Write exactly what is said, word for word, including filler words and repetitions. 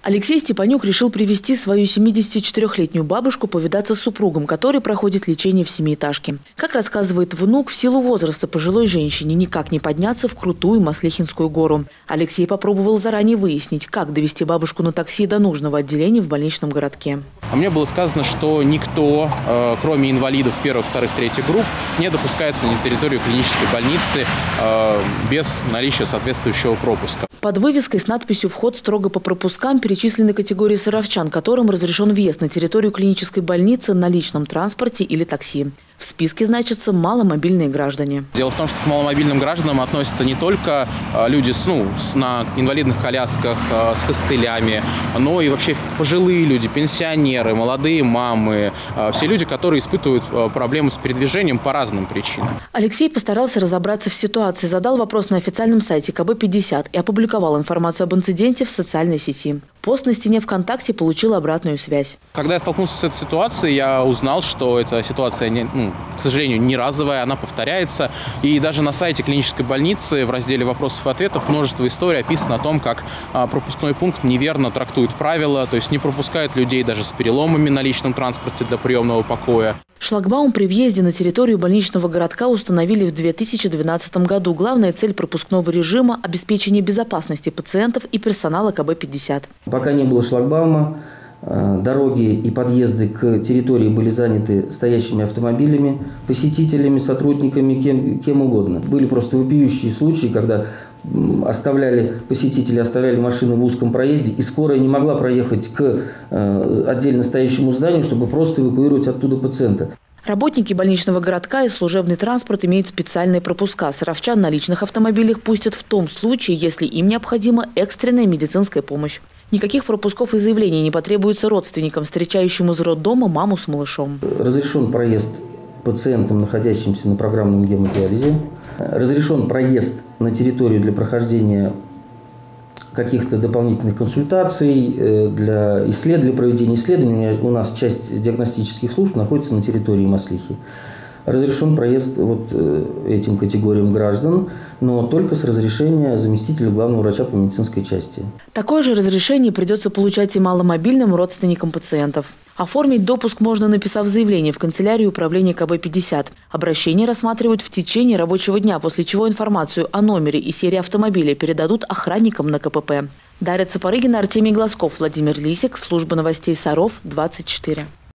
Алексей Степанюк решил привезти свою семидесятичетырёхлетнюю бабушку повидаться с супругом, который проходит лечение в семиэтажке. Как рассказывает внук, в силу возраста пожилой женщине никак не подняться в крутую Маслихинскую гору. Алексей попробовал заранее выяснить, как довести бабушку на такси до нужного отделения в больничном городке. А мне было сказано, что никто, кроме инвалидов первых, вторых, третьих групп, не допускается на территорию клинической больницы без наличия соответствующего пропуска. Под вывеской с надписью «Вход строго по пропускам» перечислены категории саровчан, которым разрешен въезд на территорию клинической больницы на личном транспорте или такси. В списке значатся маломобильные граждане. Дело в том, что к маломобильным гражданам относятся не только люди с, ну, с, на инвалидных колясках, с костылями, но и вообще пожилые люди, пенсионеры, молодые мамы, все люди, которые испытывают проблемы с передвижением по разным причинам. Алексей постарался разобраться в ситуации, задал вопрос на официальном сайте ка бэ пятьдесят и опубликовал информацию об инциденте в социальной сети. Пост на стене ВКонтакте получил обратную связь. Когда я столкнулся с этой ситуацией, я узнал, что эта ситуация, не, ну, к сожалению, не разовая, она повторяется. И даже на сайте клинической больницы в разделе вопросов и ответов множество историй описано о том, как а, пропускной пункт неверно трактует правила, то есть не пропускает людей даже с переломами на личном транспорте для приемного покоя. Шлагбаум при въезде на территорию больничного городка установили в две тысячи двенадцатом году. Главная цель пропускного режима – обеспечение безопасности пациентов и персонала ка бэ пятьдесят. Пока не было шлагбаума, дороги и подъезды к территории были заняты стоящими автомобилями, посетителями, сотрудниками, кем, кем угодно. Были просто вопиющие случаи, когда оставляли посетители, оставляли машины в узком проезде, и скорая не могла проехать к отдельно стоящему зданию, чтобы просто эвакуировать оттуда пациента. Работники больничного городка и служебный транспорт имеют специальные пропуска. Саровчан на личных автомобилях пустят в том случае, если им необходима экстренная медицинская помощь. Никаких пропусков и заявлений не потребуется родственникам, встречающим из роддома маму с малышом. Разрешен проезд пациентам, находящимся на программном гемодиализе. Разрешен проезд на территорию для прохождения каких-то дополнительных консультаций, для, исслед... для проведения исследований. У нас часть диагностических служб находится на территории Маслихи. Разрешен проезд вот этим категориям граждан, но только с разрешения заместителя главного врача по медицинской части. Такое же разрешение придется получать и маломобильным родственникам пациентов. Оформить допуск можно, написав заявление в канцелярию управления ка бэ пятьдесят. Обращение рассматривают в течение рабочего дня, после чего информацию о номере и серии автомобиля передадут охранникам на ка пэ пэ. Дарья Цапарыгина, Артемий Глазков, Владимир Лисик, служба новостей Саров, двадцать четыре.